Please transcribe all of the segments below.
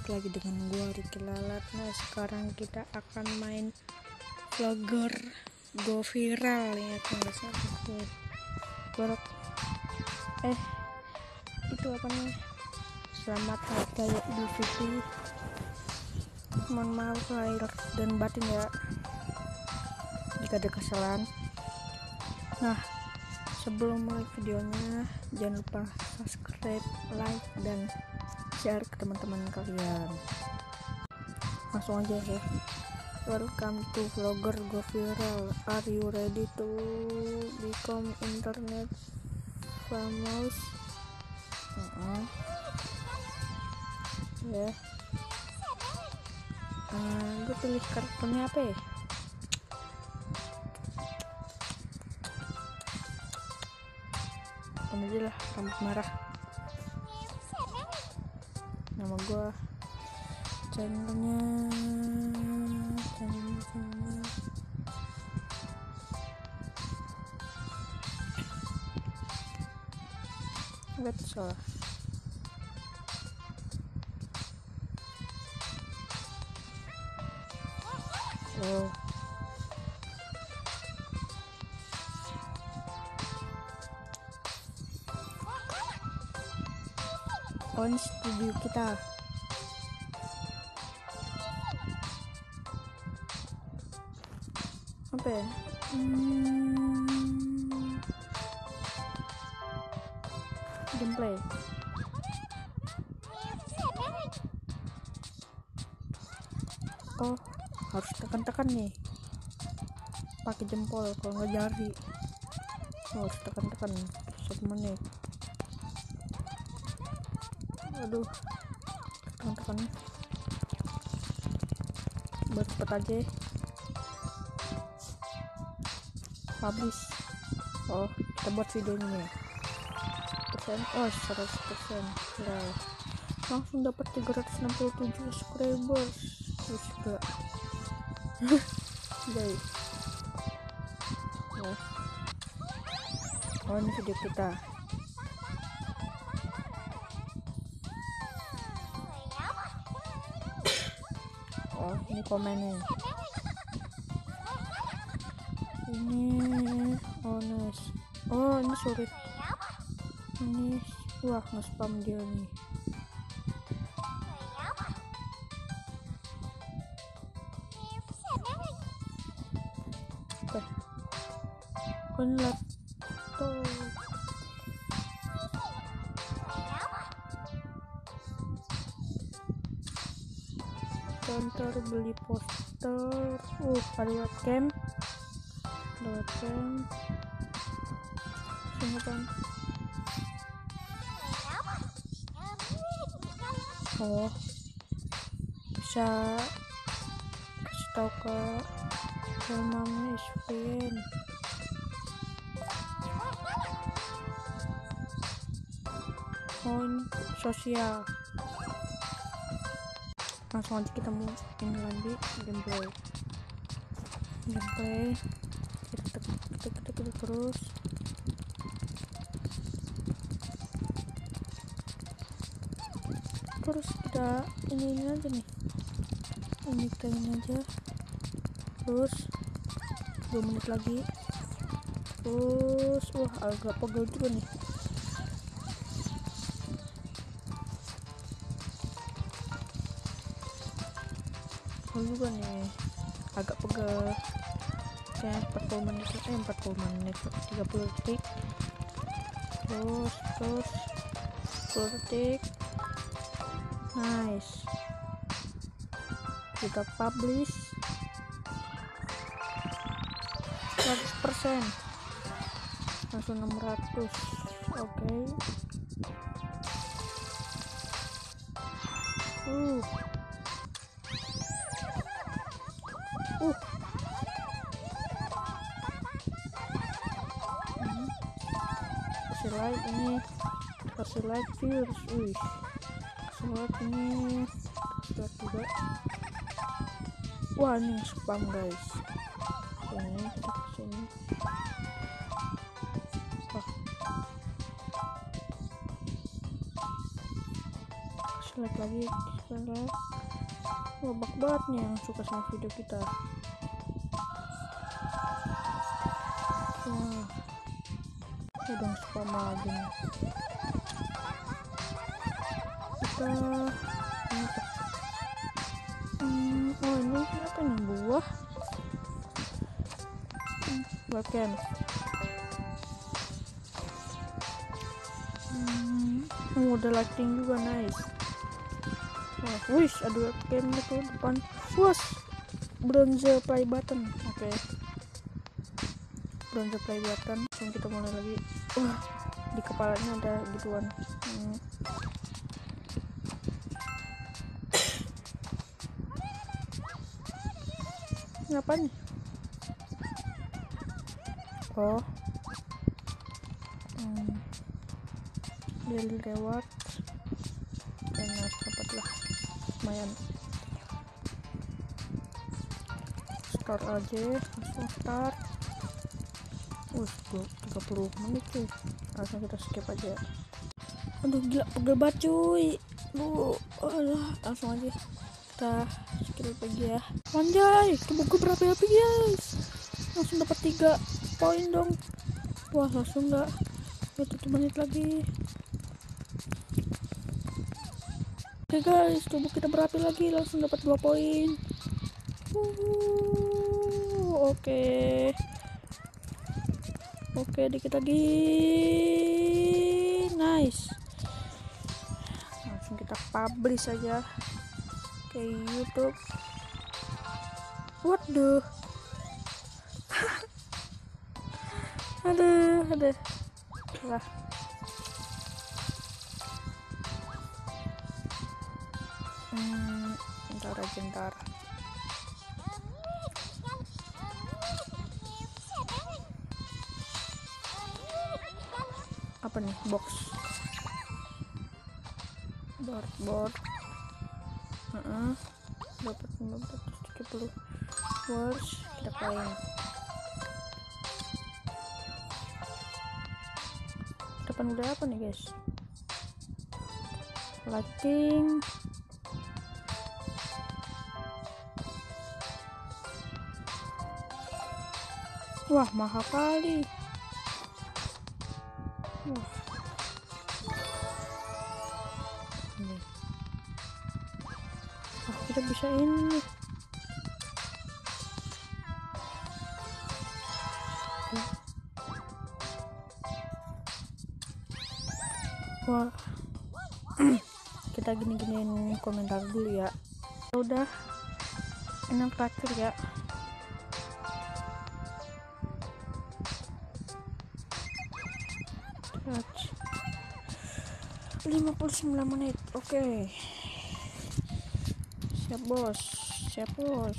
balik lagi dengan gua Ricky Lalat. Nah sekarang kita akan main vlogger go viral ya, kalau nggak salah gorok. Itu apa nih, selamat hari raya Idul Fitri, mohon maaf lahir dan batin ya jika ada kesalahan. Nah sebelum mulai videonya, jangan lupa subscribe, like, dan share ke teman-teman kalian. Langsung aja ya. Welcome to vlogger go viral. Are you ready to become internet famous? Ya. Gue pilih karakternya apa ya? Ini aja lah, rambut merah. Nama gue, channelnya nggak salah. Ini studio kita. Apa ya? Gameplay. Oh, harus tekan-tekan nih. Pakai jempol, kalau nggak jari. Harus tekan-tekan 1 menit. Aduh, tekan-tekan. Buat cepet aja. Habis. Oh, kita buat videonya nih. Oh, 100%. Nah, langsung dapat 367 subscribers. Terus juga. Jadi. Nah. Oh, ini video kita. Oh, ini komennya. Ini honest. Oh, ini sulit. Ini wah, nge-spam dia nih. Ini laptop. Counter beli poster. Ada webcam. Singkatan. Oh, bisa kasih tahu ke mamanya SPN. Oh, ini sosial. Langsung aja kita mau ini lagi gameplay. Kita terus. Terus kita ini aja nih. Ini aja. Terus 2 menit lagi. Terus agak pegel juga nih. Juga nih agak pegel ya. 40 menit 30 detik. Terus 10 detik. Nice, kita publish 100%, langsung 600. Oke. Kasih like viewers. Kasih like ini juga. Wah, ini spam guys. Ini kita kesini. select lagi, select. Wah, bak banget nih yang suka sama video kita. Wah, udah spam lagi nih. Kita oh ini apa nih, buah webcam. Udah lighting juga, nice. Wah, wish ada webcam itu depan. Was, bronze play button. Oke. Bronze play button. Langsung kita mulai lagi. Wah, di kepalanya ada gituan. Ngapa nih? Oh, daily reward. Enak, dapat lah, lumayan. Start aja, langsung start. 30 menit cuy, langsung kita skip aja. Aduh gila, pegel banget cuy. Langsung aja kita skip aja ya. Anjay, buku berapi-api guys, langsung dapat 3 poin dong. Wah, langsung nggak 1 menit lagi. Oke guys, tubuh kita berapi lagi, langsung dapat 2 poin. Oke, dikit lagi. Nice. Langsung kita publish aja ke YouTube. Waduh. Aduh. Lah. Bentar. Apa nih, box board dapat 570 words, kita klaim. Depan udah apa nih guys, lighting. Wah, mahal kali. Wah. Ini. Wah, kita bisa ini. Wah. Kita gini-giniin komentar dulu ya. Udah. Ini yang terakhir ya. 59 menit. Oke. Siap bos. Siap bos.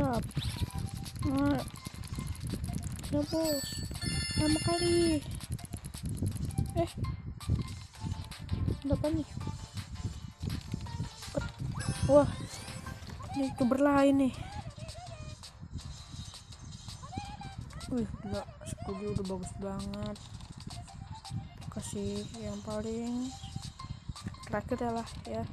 Lama kali. Apa nih? Wah, ini youtuber lain nih. Wih, gila, studio udah bagus banget. Kasih yang paling terakhir ya lah ya.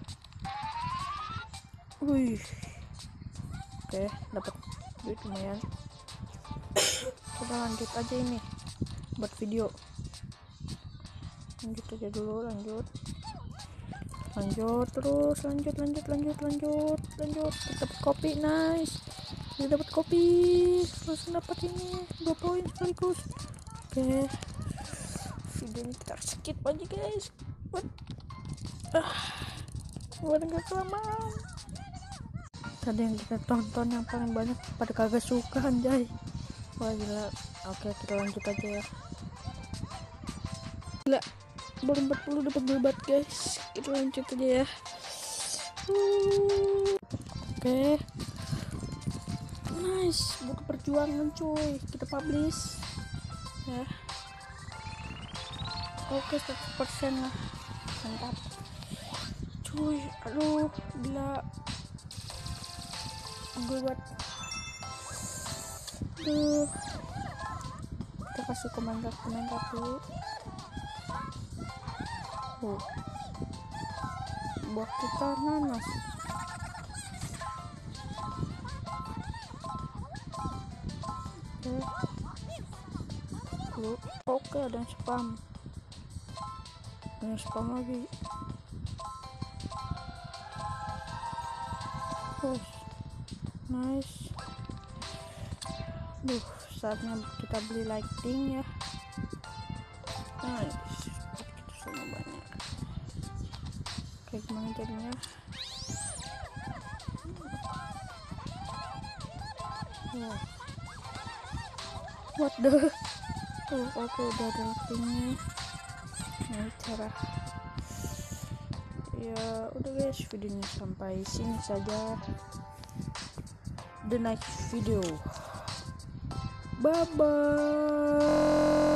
Wih, oke, dapat duit lumayan. Kita lanjut aja ini buat video. Lanjut aja dulu, lanjut terus, lanjut. Dapat kopi, nice. Kita dapat kopi, terus dapat ini 2 poin sekaligus. Oke, video ini kita skip aja guys. Buat nggak kelamaan. Tadi yang kita tonton yang paling banyak pada kagak suka, anjay. Wah gila. Oke, kita lanjut aja ya. Gila, baru 40 dapat bebat guys. Kita lanjut aja ya. Oke. Nice, buku perjuangan cuy. Kita publish ya. Oke, 100% lah. Mantap cuy. Aduh gila, gue buat kita kasih komentar dulu. buah kita nanas. Oke, ada yang spam lagi. Nice. Saatnya kita beli lighting ya. Nice, kita semua banyak. Kayak gimana jadinya? What the? Oke, udah ada lightingnya. Nah, cara ya udah guys, videonya sampai sini saja. The next video, bye bye.